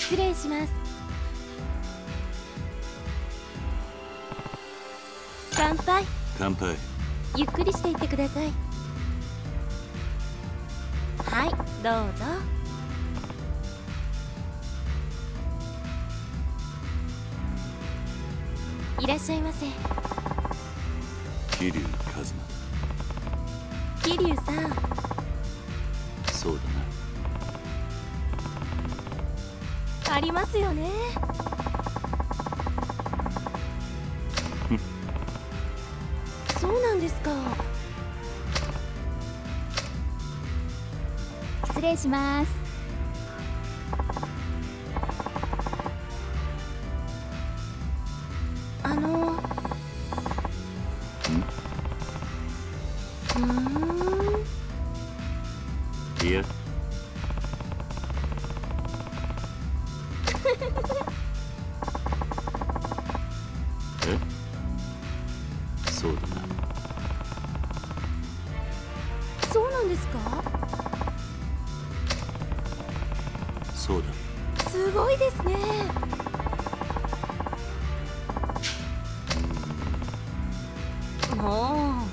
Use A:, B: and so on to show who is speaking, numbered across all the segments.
A: 失礼します。乾杯。
B: 乾杯。
A: ゆっくりしていってください。はい、どうぞ。いらっしゃいませ。
B: 桐生一馬。
A: 桐生さん。
B: そうだ
A: ありますよね。そうなんですか。失礼します。
B: いや。え？そうだな。
A: そうなんですか？
B: そうだ。
A: すごいですね。もう。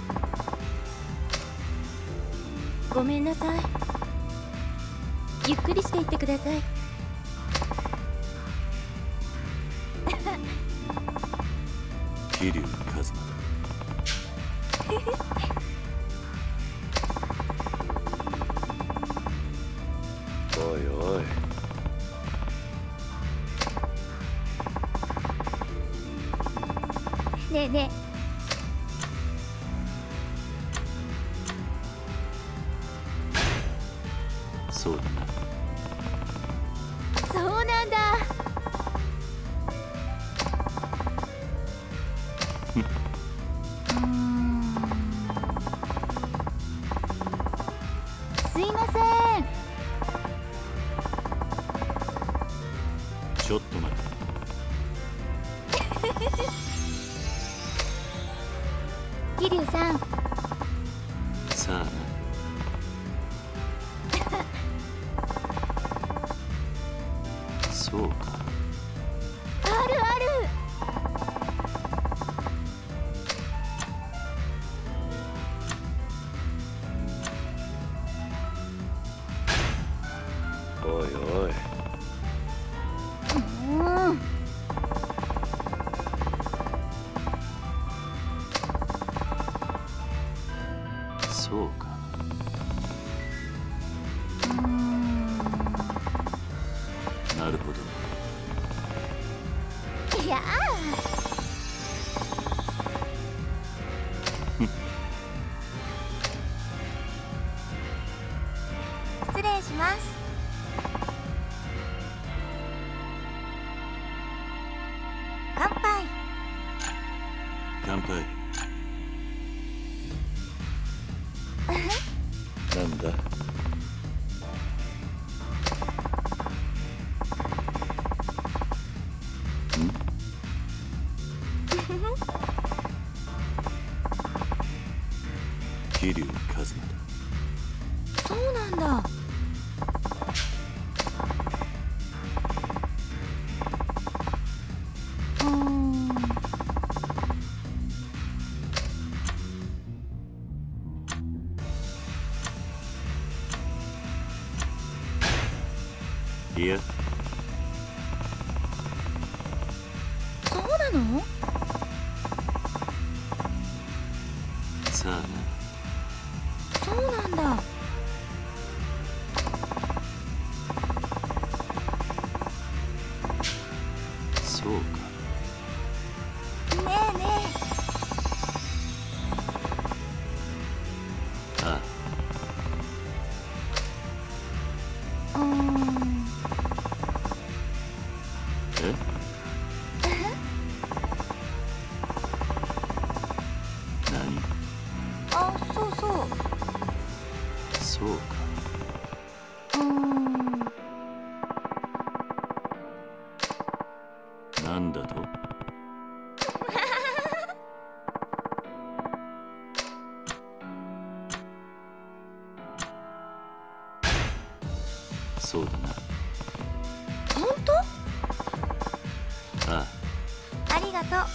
A: ごめんなさい。ゆっくりしていってください。
B: 桐生一馬だ。おいおい。
A: ねえね
B: え。そうだな。
A: そうなんだ。すいません。
B: ちょっと待って。
A: 桐生さん。
B: さあな。そうか。
A: あるある。
B: おいおい。そうか。なるほど。
A: いや失礼します。乾杯。
B: 乾杯。なんだ。桐生一馬だ。
A: そうなんだ。
B: いや。
A: そうなの？
B: さあな。
A: そうなんだ。
B: そうか。
A: ねえね
B: ああ。え？何？
A: あ、そうそう。
B: そうか。なんだと？そうだな。
A: 本当？ とう。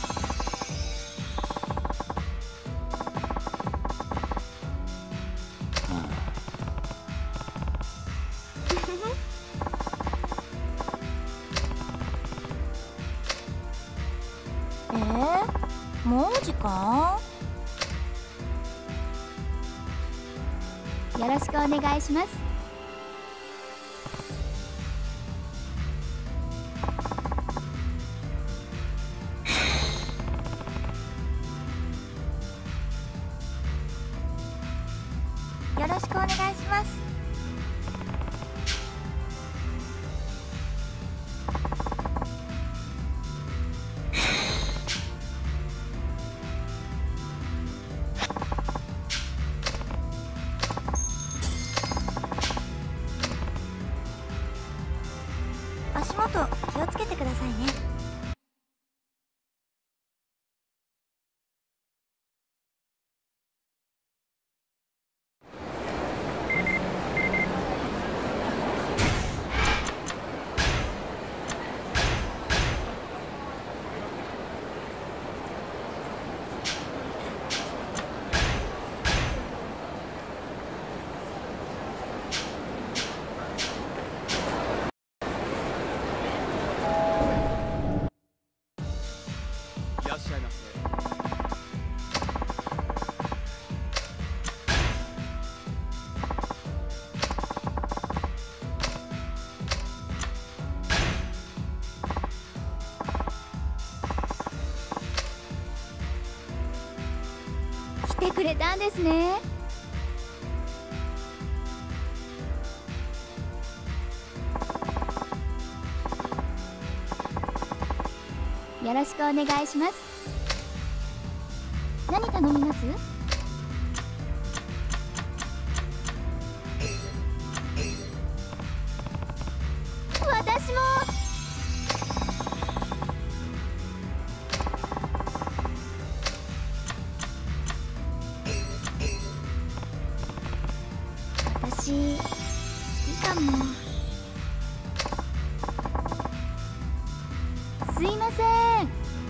A: もう時間？よろしくお願いします。よろしくお願いします。足元気をつけてくださいね。
C: いらっしゃいませ。
A: 来てくれたんですね。よろしくお願いします。何頼みます？私も。私好きかも。すいません。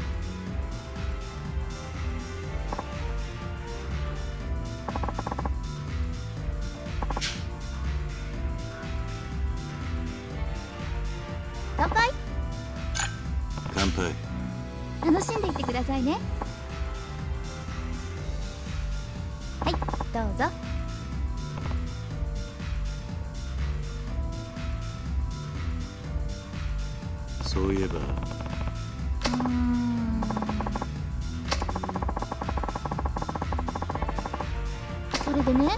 A: 乾杯。
B: 乾杯。
A: 楽しんでいってくださいね。はい、どうぞ。
B: そういえば
A: それでね。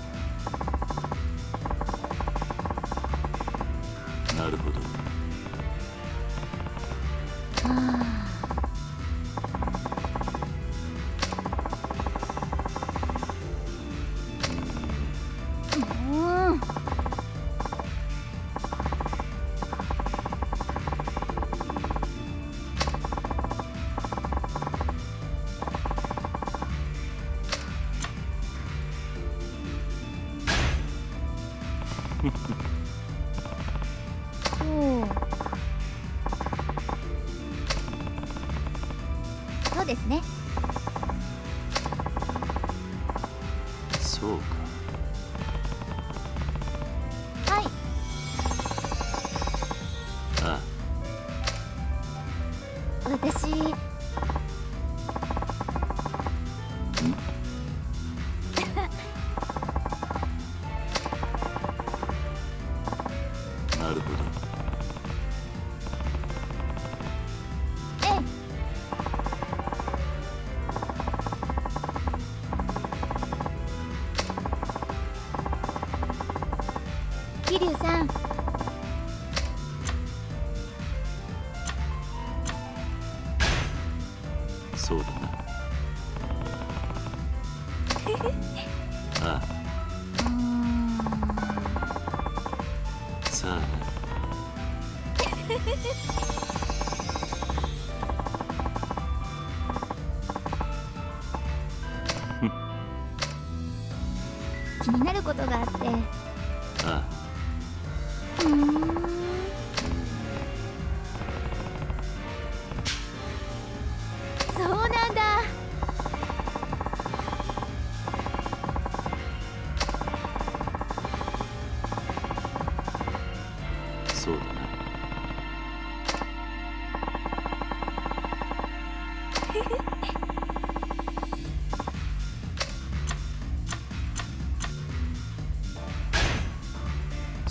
B: なるほど。そうですね。 そうか。
A: はい。
B: あ
A: 私
B: なるほど。
A: 桐生さん。
B: そうだな。あさあな。
A: 気になることがあって。
B: あ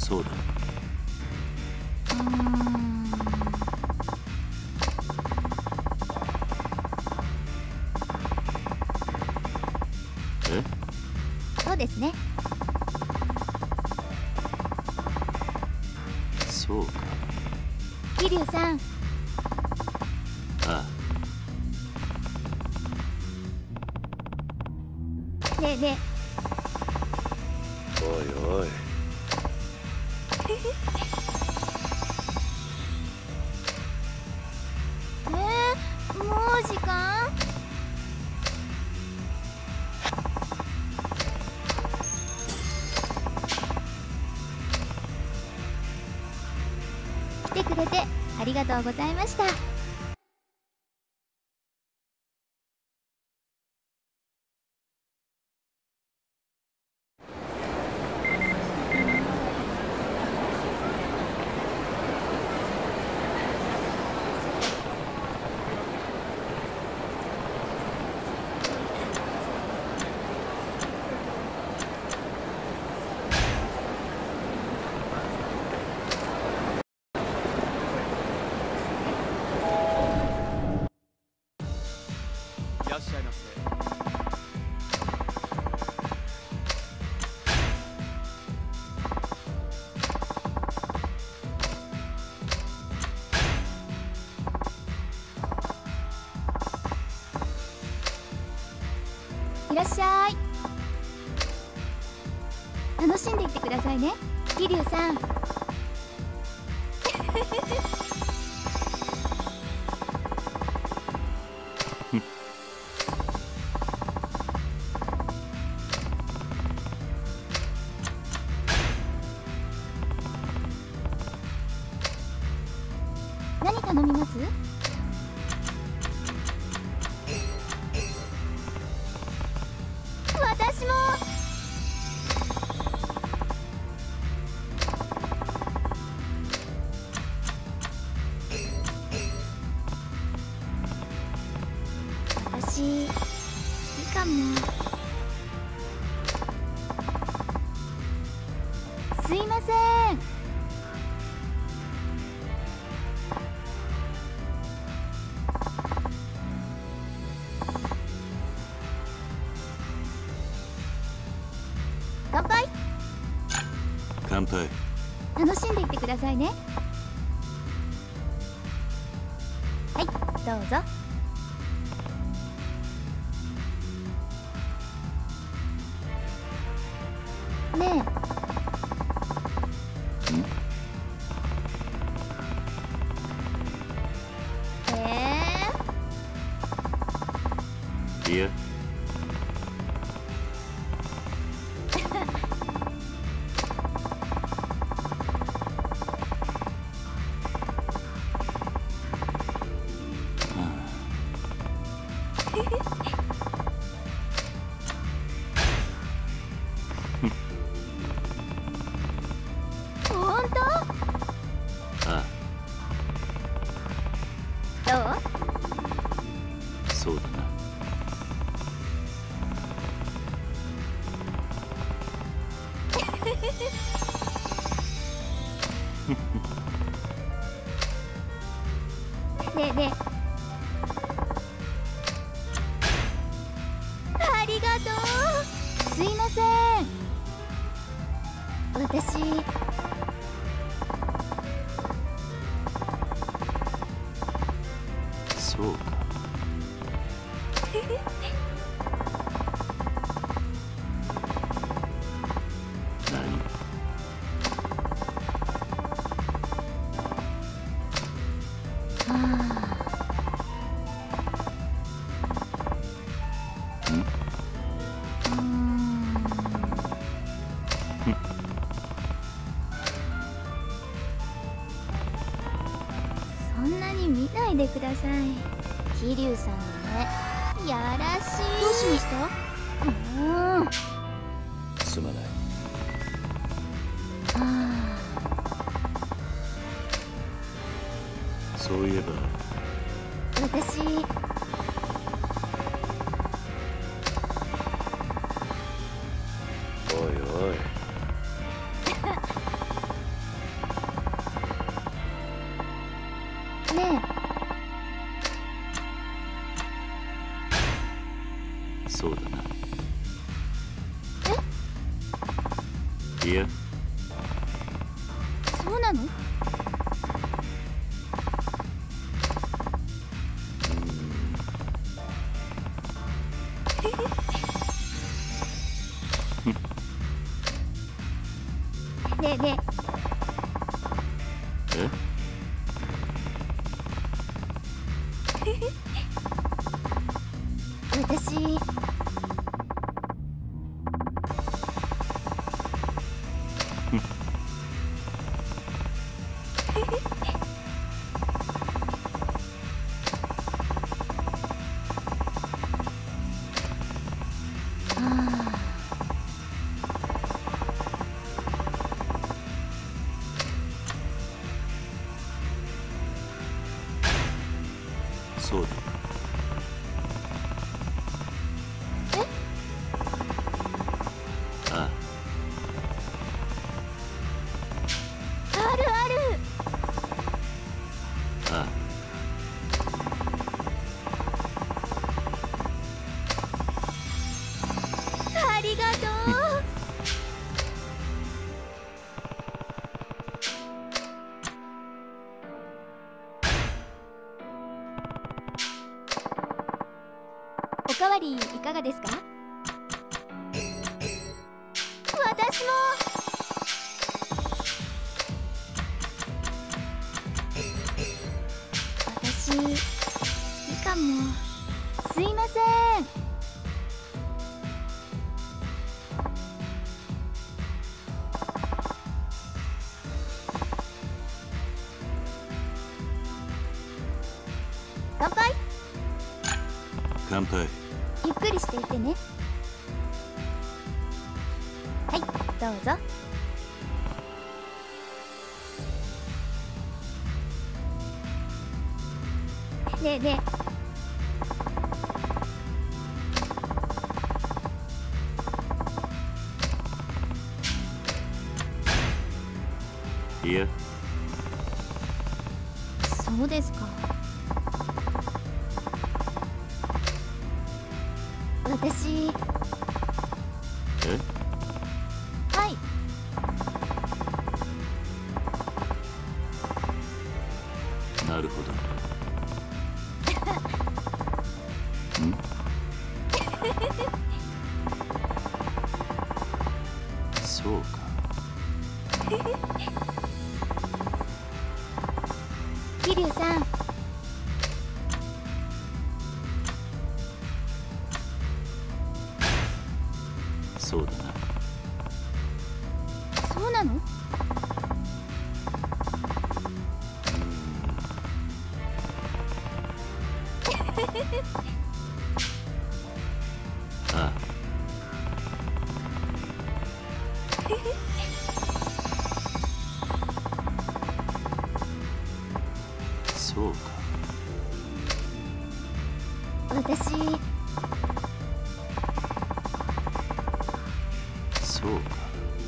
B: そうだ。え？
A: そうですね。
B: そうか。
A: 桐生さん。
B: あ
A: ねえね
B: あ。おいおい。
A: もう時間？来てくれてありがとうございました。
C: いらっしゃいませ。
A: いらっしゃい。楽しんでいってくださいね、桐生さん。何頼みます？私も。私好きかも。すいません。乾杯。
B: 乾杯。
A: 楽しんでいってくださいね。はい、どうぞ。ねえ。
B: いや。
A: 本当？
B: あ
A: どう？
B: あ。そうだな。
A: ねえねえ。ありがとう。すいません。私
B: そうか。何？
A: そんなに見ないでください。桐生さんの目やらしい。どうしました？もう。
B: すまない。そういえば
A: 私
B: おいおい。 いや、
A: そうなの？ねえね
B: え、
A: え、私
B: そうだ。あ
A: あるある。
B: あ、
A: ありがとう。おかわりいかがですか？私も。私好きかも。すいません。乾杯。
B: 乾杯。
A: ゆっくりしていてね。はい、どうぞ。ねえね
B: いや、
A: え、そうですか。私、
B: え、
A: はい。
B: なるほど。ん？そうか。
A: 桐生さん、
B: そうだな。
A: そうなの？
B: ああ、そうか。
A: 私、
B: そうか。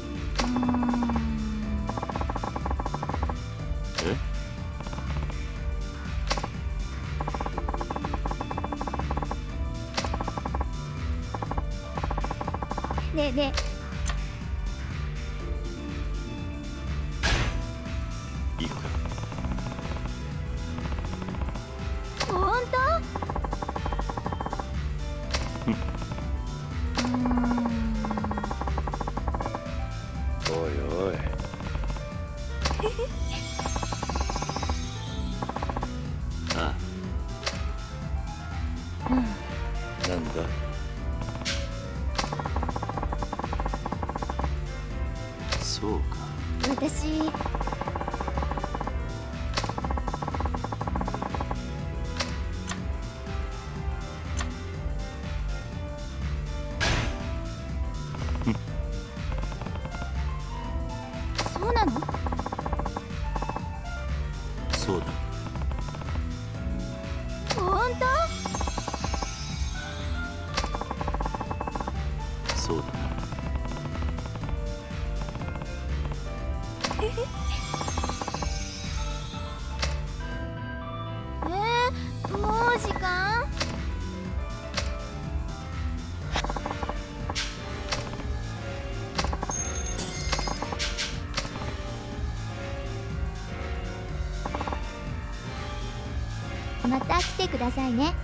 B: え、
A: ねえね
B: いいか。
A: え、ほんと？
B: おいおい。ああ、なんだ。そうか。
A: 私、そうなの？
B: そうだ。
A: ほんと？
B: そうだな。
A: もう時間？ また来てくださいね。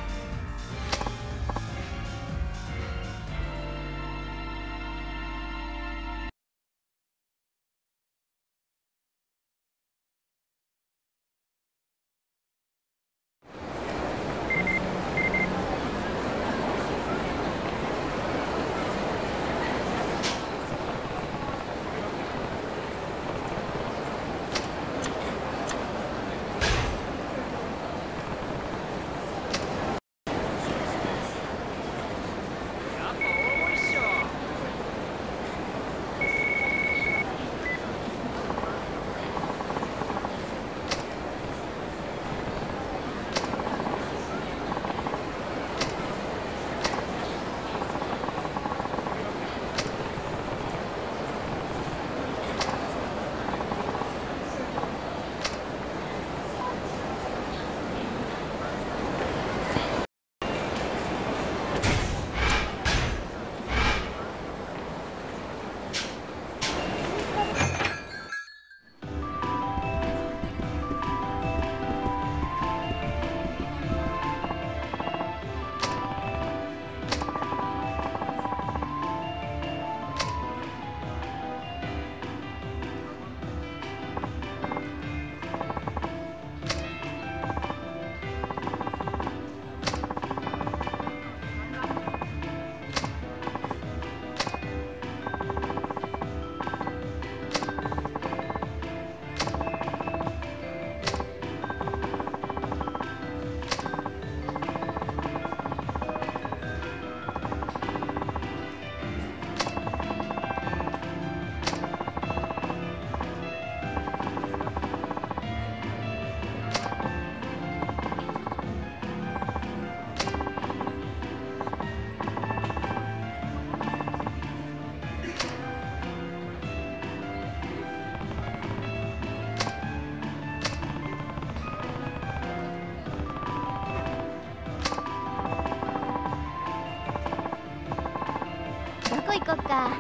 A: どこ行こっか。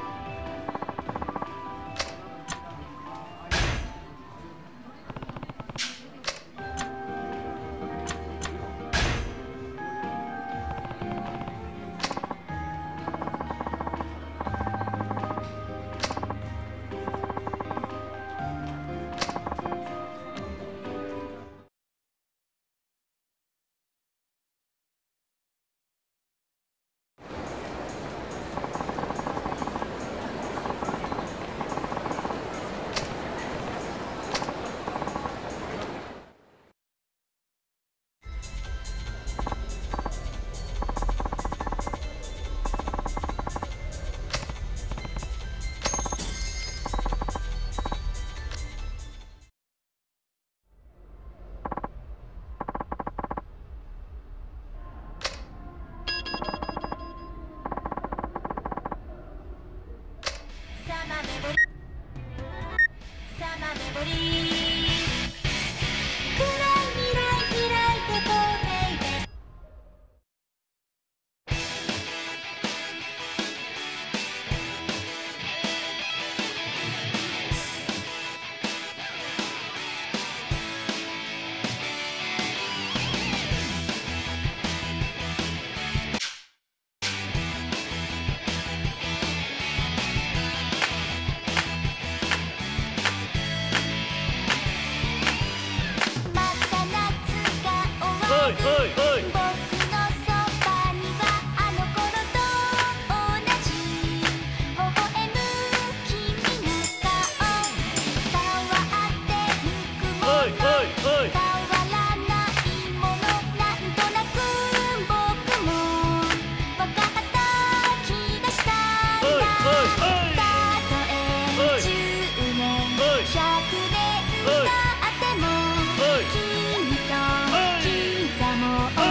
A: も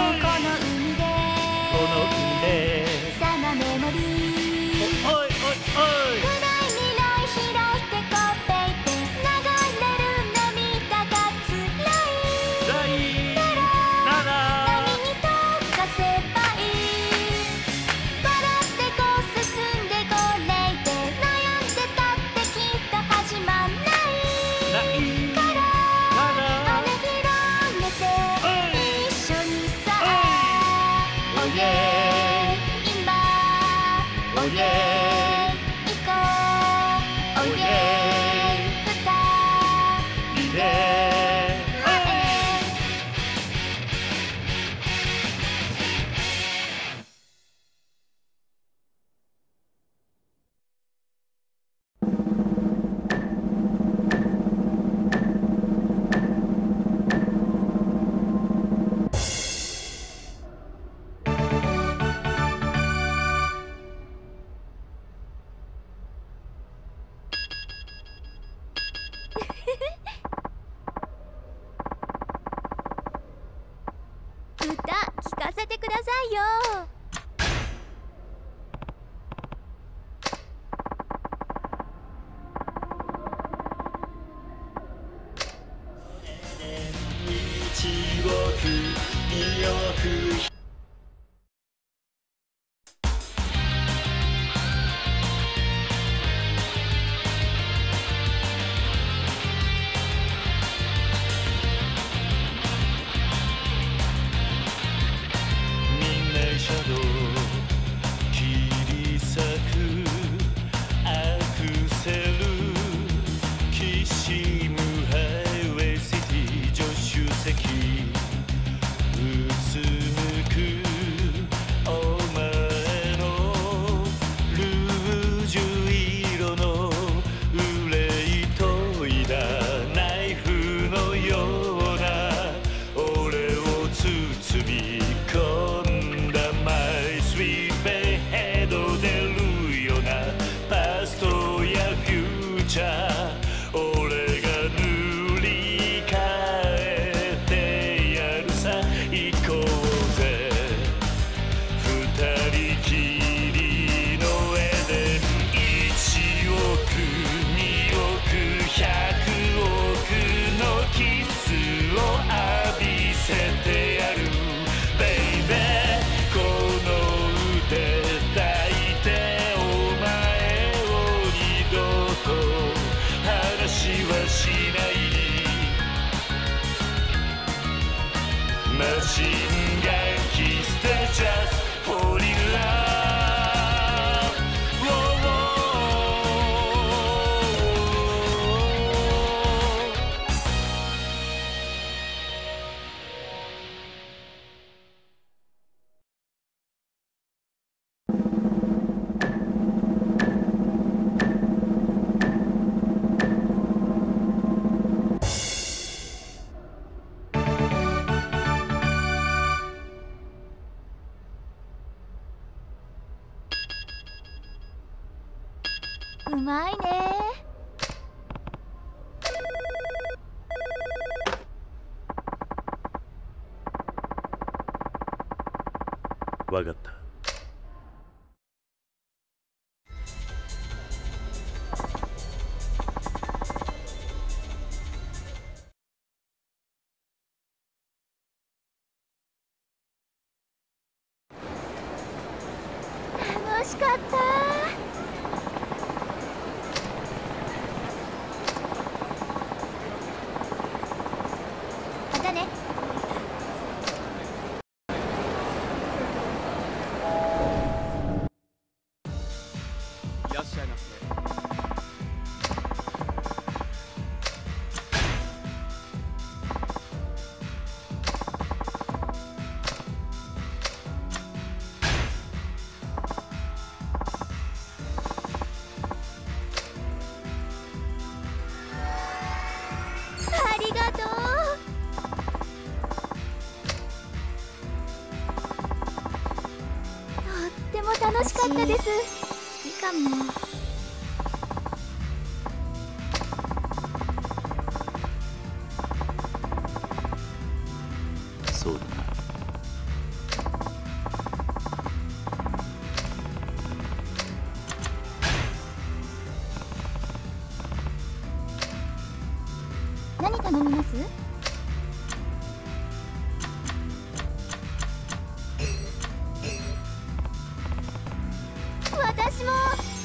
A: いよ。うまいね。
B: わかった。
A: 楽しかった。またね。
C: いらっしゃいませ。
A: ありがとう。とっても楽しかったです。好きかも。
B: そうだな。
A: 何頼みます？私も。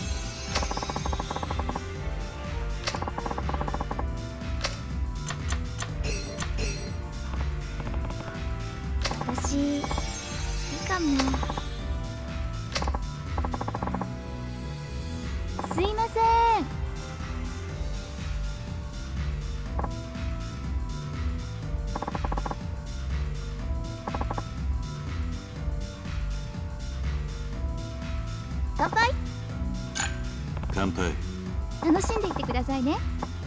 A: 私好きかも。すいません。乾杯。
B: 乾杯。
A: 楽しんでいってくださいね。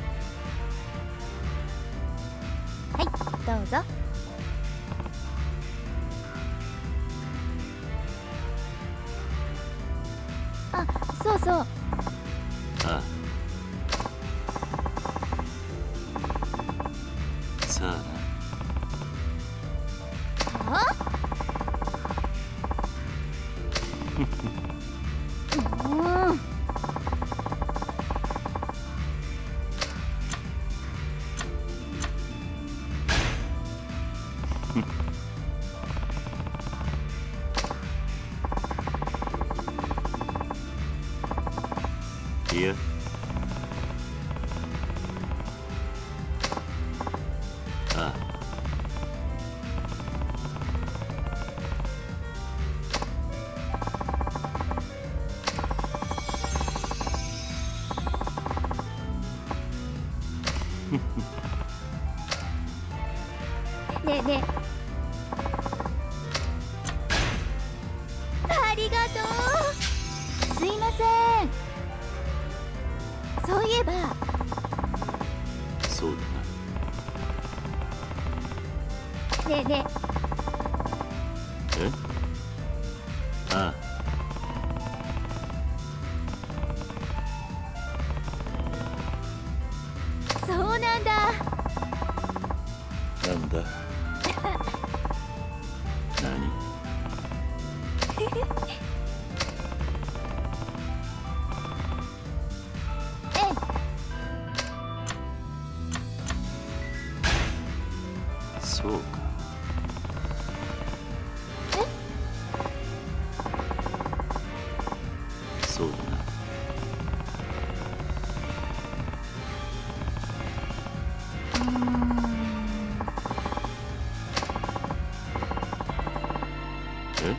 A: はい、どうぞ。あ、そうそう。
B: ああ。さあな。
A: あ？
B: いや、ああ。
A: ねえねえ、ありがとう。すいません。そういえば
B: そうだ
A: ねえね
B: な。え、あ
A: え、そうなんだ。
B: なんだ何。そうか。そうだな。え、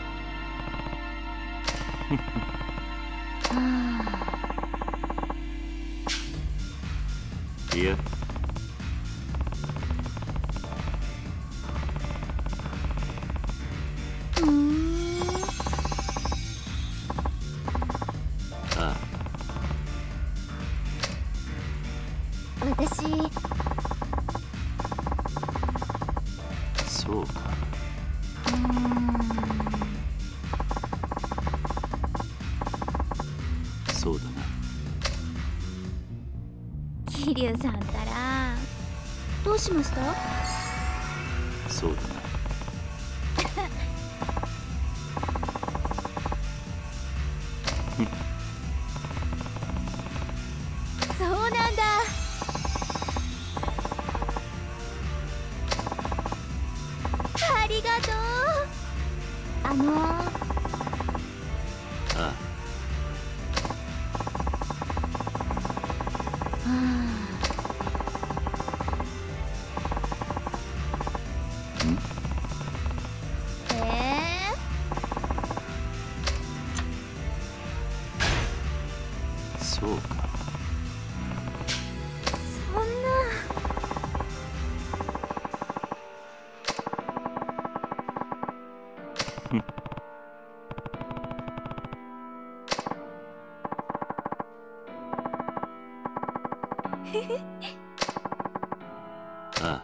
B: いや、あ
A: 私
B: そうか。そうだな。
A: 桐生さんったらどうしました？
B: そうだな。
A: そうなんだ。ありがとう。
B: あそうか。
A: そんな。
B: あ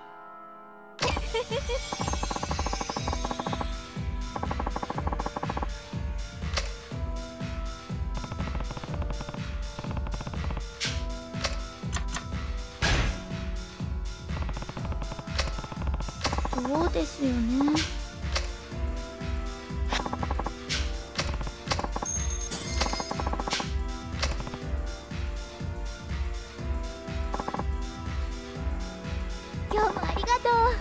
A: そうですよね。今日もありがとう。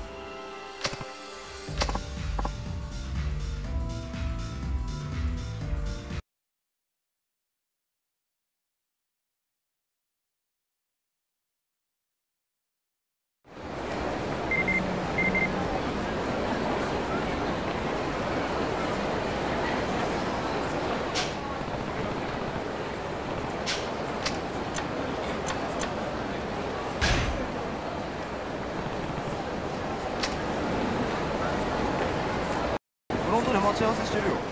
D: フロントで待ち合わせしてるよ。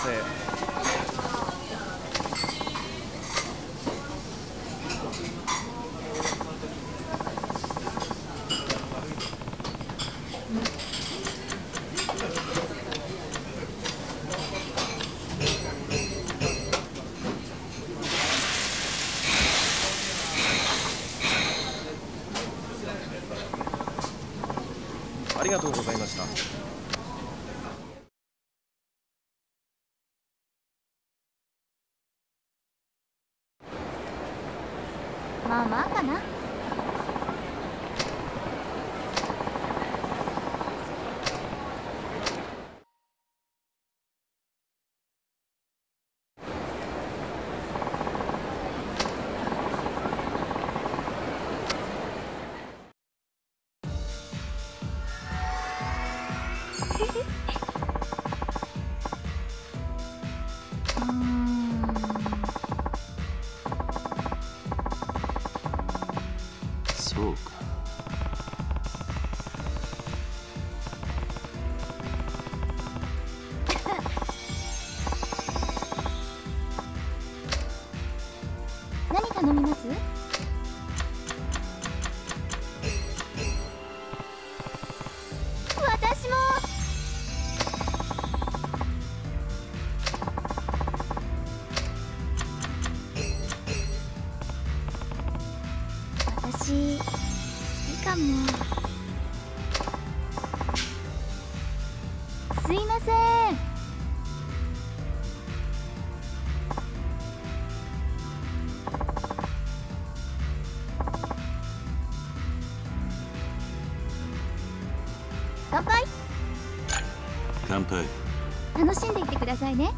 D: せ。ありがとうございました。
A: まあまあかな。
B: そうか。
A: 何頼みます？私も。私好きかも。すいません。乾杯。
B: 乾杯。
A: 楽しんでいってくださいね。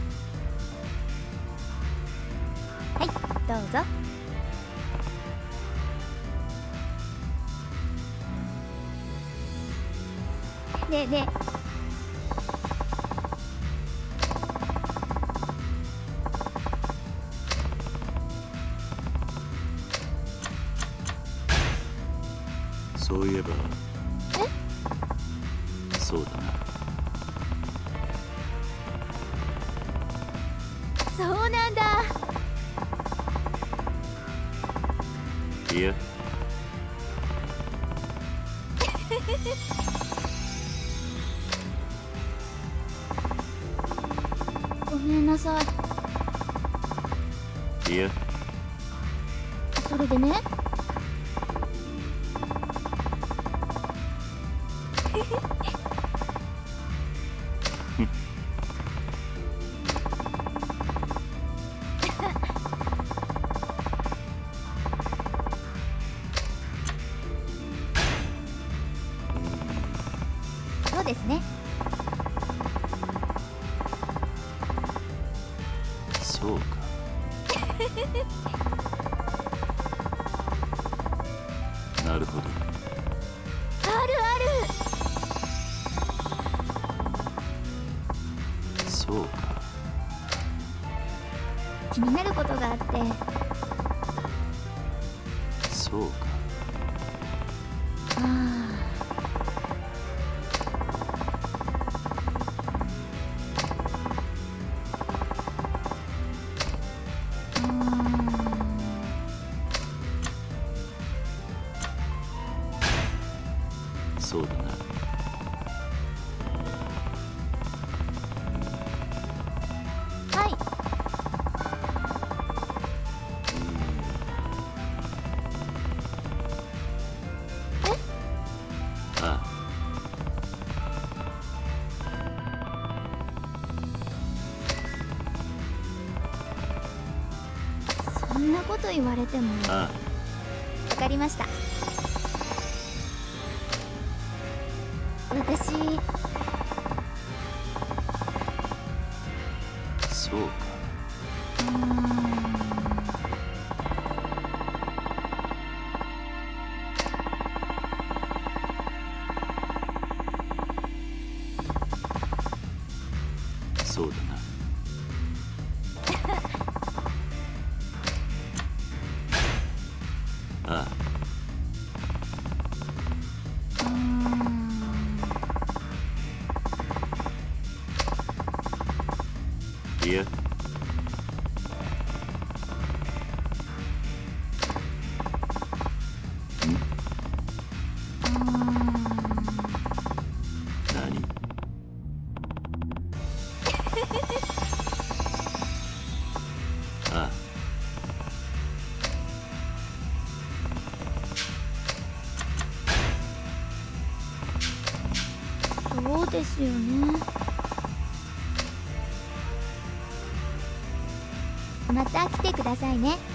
A: はい、どうぞ。ねえねえ。
B: そういえば。そうだな。
A: そうなんだ。
B: いや。
A: ごめんなさい。
B: いや。
A: それでね。そうですね。
B: そうか。なるほど。
A: あるあ
B: る。そうか。
A: 気になることがあって。
B: そうか。そうだな。
A: はい。
B: ああ。
A: そんなこと言われても。
B: あ
A: わかりました。私。
B: そうか。そうだな。ああ。 いや、何？ああ、
A: そうですよね。また来てくださいね。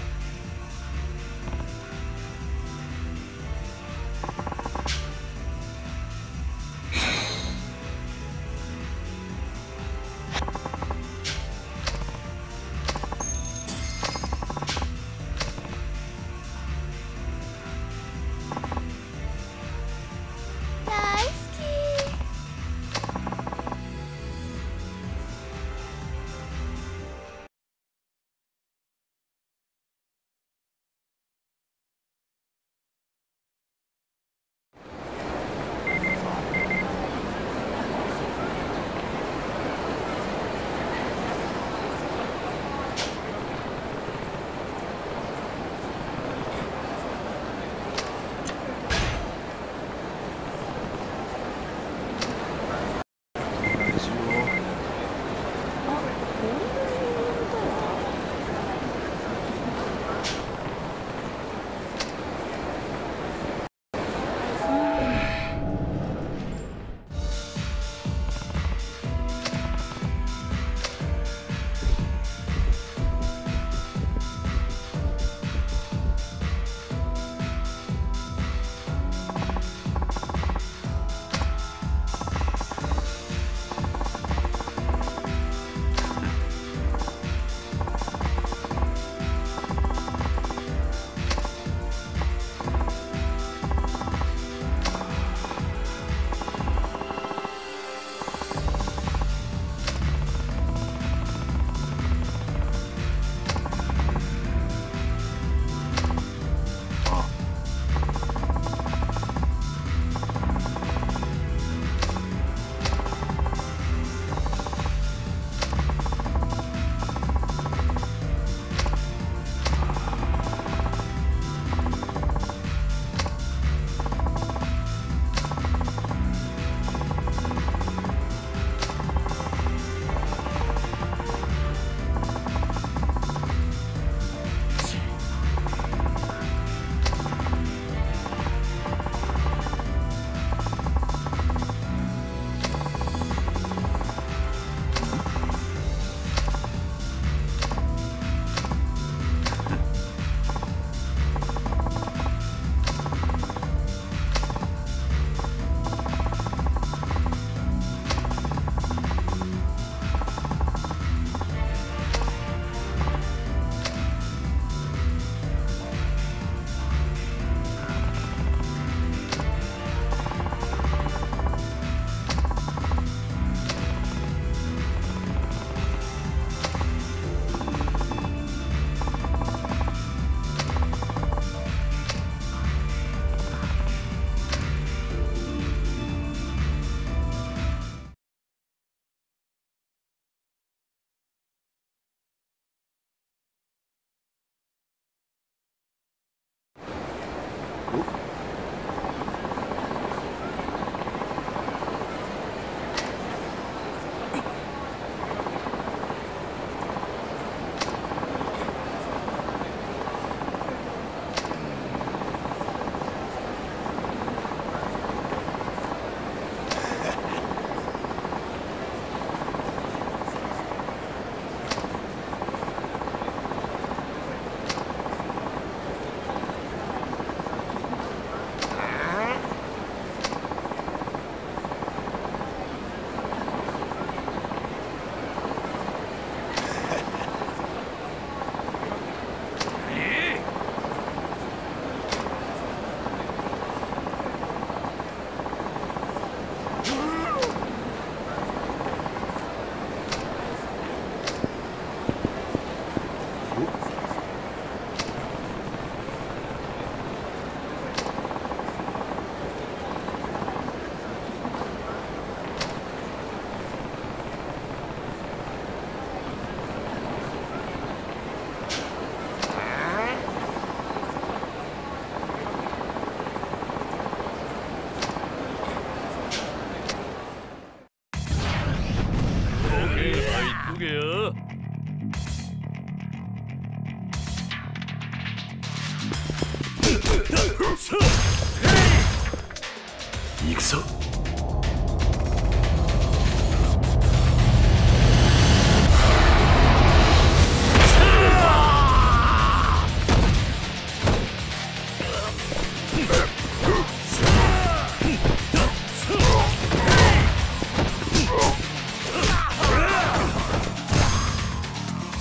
B: 行くぞ。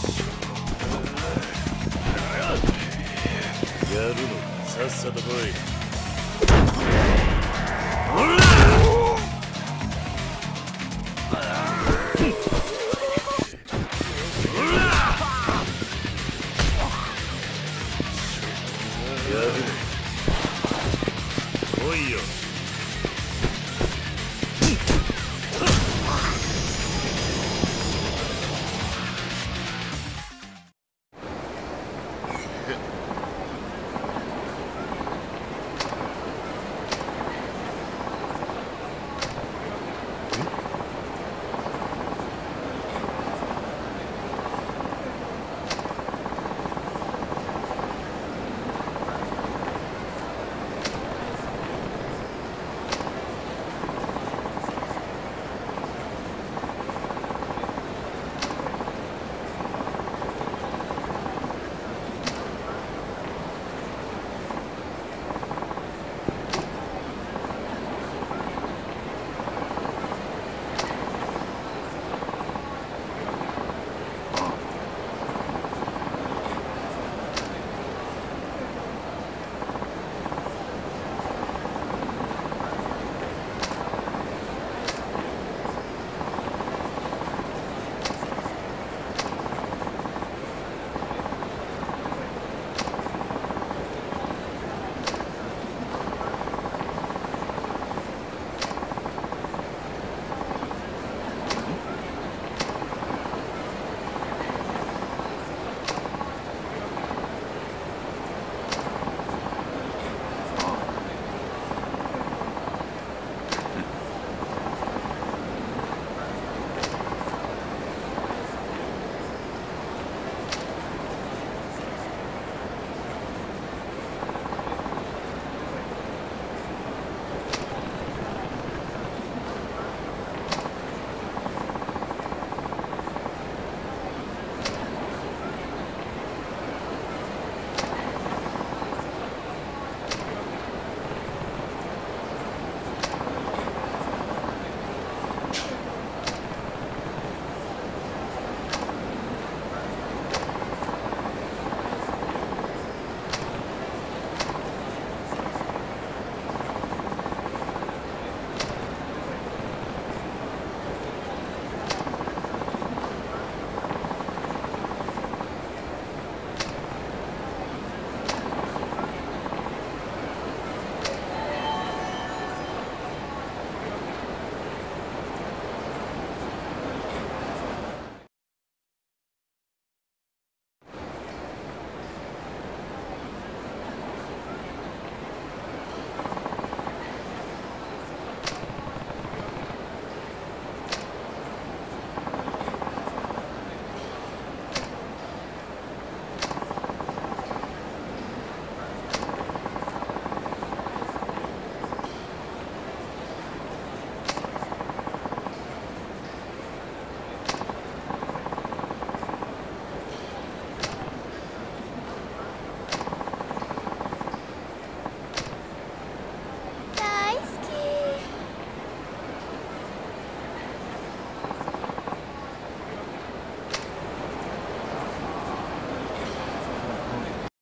B: やるのか、さっさと来い。